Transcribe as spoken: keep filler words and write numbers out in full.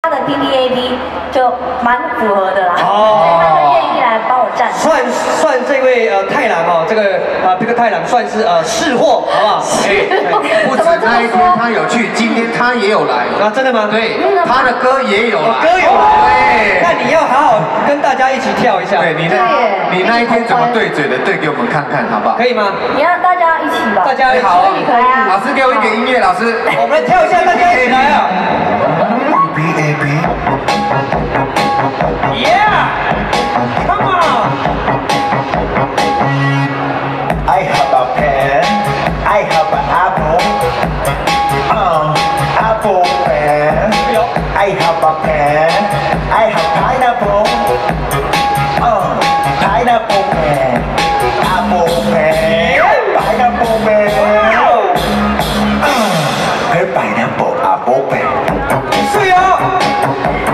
他的 P P A B 就蛮符合的啦，所以他就愿意来帮我站。 算算这位呃太郎哦，这个啊这个太郎算是呃识货，好不好？ 不止那一天他有去，今天他也有来啊，真的吗？ 对，他的歌也有来， 歌有来。 对， 那你要好好跟大家一起跳一下。 对，你那，你那一天怎么对嘴的，对给我们看看，好不好？ 可以吗？ 你让大家一起吧。 大家一起。 好， 可以啊。 老师给我一点音乐，老师， 我们来跳一下，大家一起来啊！ B A B Yeah! Come on! I have a pen, I have an apple, um, apple pen. I have a pen, I have pineapple, um, pineapple pen, apple pen, pineapple pen, um, pineapple apple pen. 是哦。